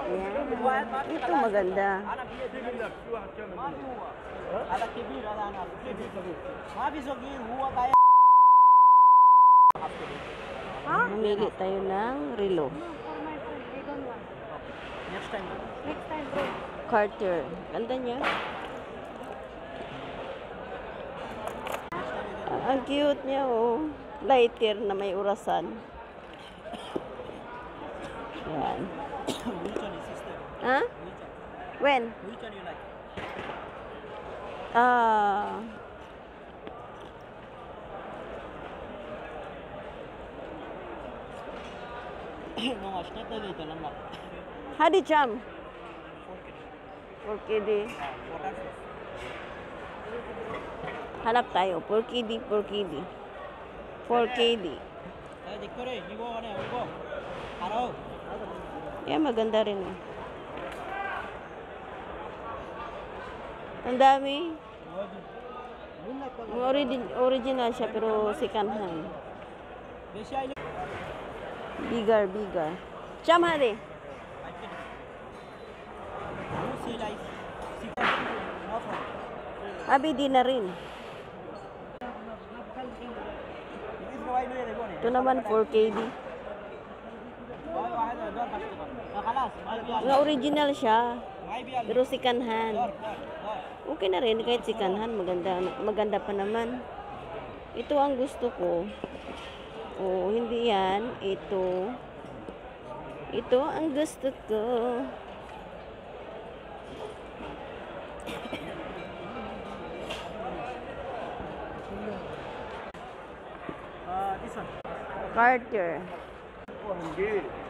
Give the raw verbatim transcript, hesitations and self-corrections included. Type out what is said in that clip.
Yan. Ito maganda. Mamili tayo ng relo. Next time. Next time, bro. Carter. Ganda niya. Ah, ang cute niya, oh. Lighter na may urasan. Yan. Which one is sister? Ha? Which one? When? Which one you like? Ah... No, ಅಷ್ಟೇ ತೆಗೈತಲ್ಲ ನಮ್ಮ Hadi Cham. Porkidi. Hanap tayo. Porkidi, porkidi. Porkidi. Eh, dikkore, ನೀವು ಹೋಗೋಣ ಹೋಗೋ. Haro. Yan, maganda rin eh. Ang dami. Mga origi- original siya pero second hand. ಬೇಷ ಆಯ್ತು. Bigger, bigger. Cham, hadi. You see like sister. No problem. Abi, di na rin. This provide me the one. Ito naman, four K D. واحد دور بس. خلاص ما يبي. Mga original siya. ما يبي. Pero second hand. دور دور. Okay na rin, kahit second hand, maganda, maganda pa naman. Ito ang gusto ko. Oh, hindi yan. Ito. Ito ang gusto ko. Uh, this one. Carter. Oh, good.